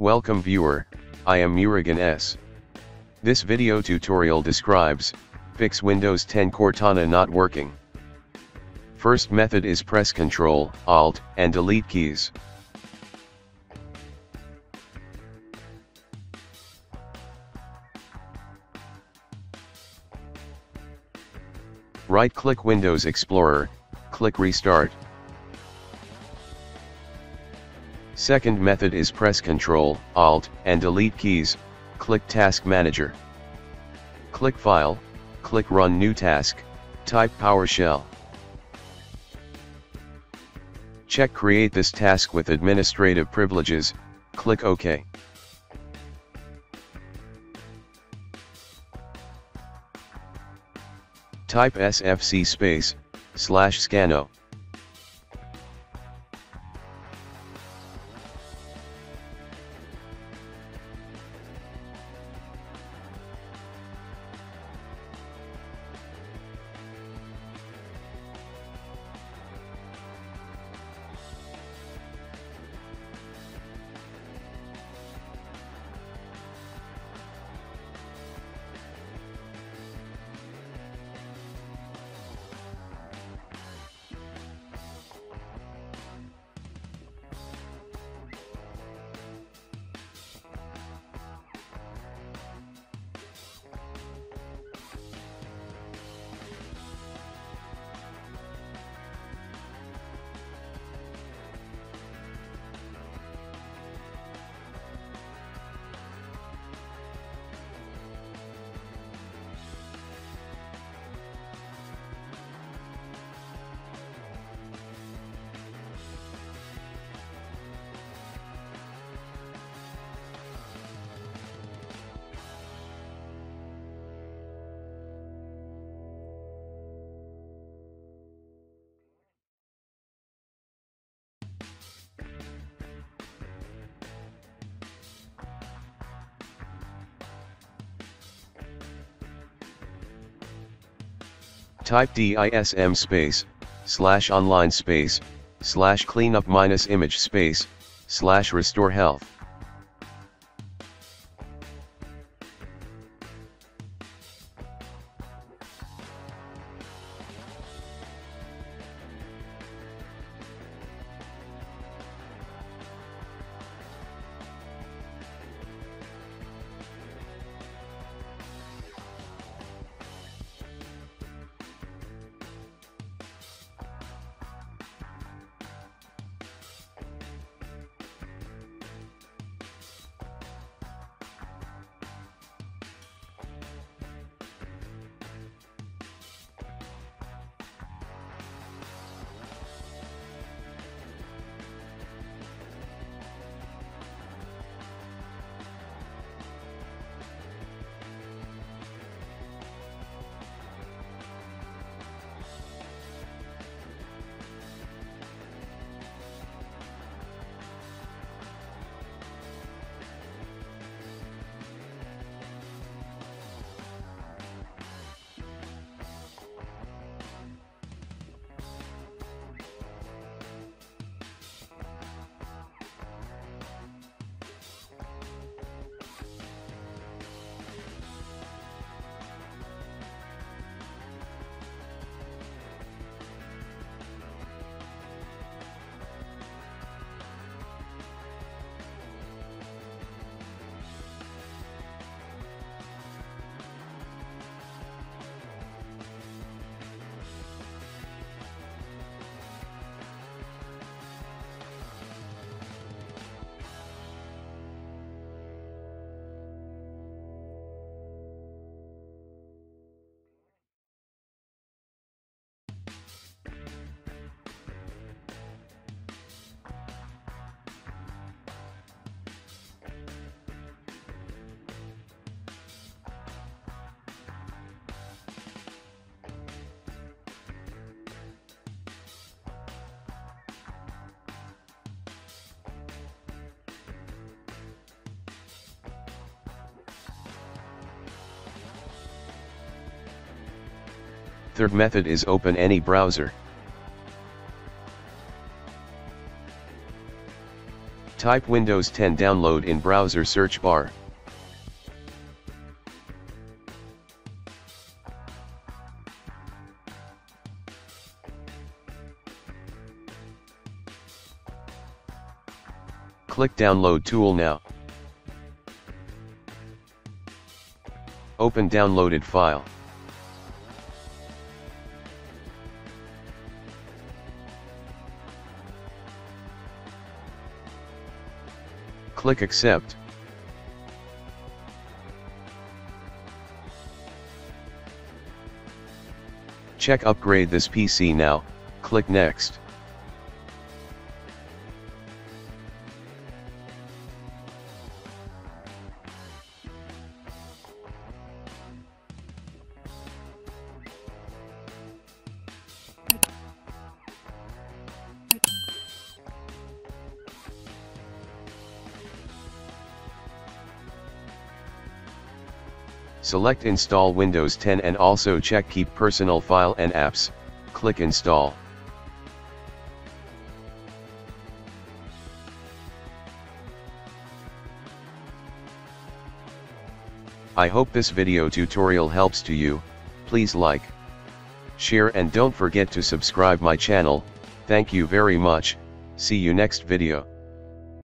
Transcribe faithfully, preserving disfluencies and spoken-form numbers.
Welcome viewer, I am Murugan S. This video tutorial describes, fix Windows ten Cortana not working. First method is press Ctrl, Alt, and Delete keys. Right-click Windows Explorer, click Restart. Second method is press Ctrl, Alt, and Delete keys, click Task Manager. Click File, click Run New Task, type PowerShell. Check Create this task with administrative privileges, click OK. Type S F C space, slash scano. Type dism space, slash online space, slash cleanup minus image space, slash restore health. Third method is open any browser. Type Windows ten Download in browser search bar. Click Download tool now. Open downloaded file. Click Accept. Check Upgrade this P C now, click Next. Select Install Windows ten and also check Keep Personal File and Apps, click Install. I hope this video tutorial helps to you. Please like, share and don't forget to subscribe my channel. Thank you very much. See you next video.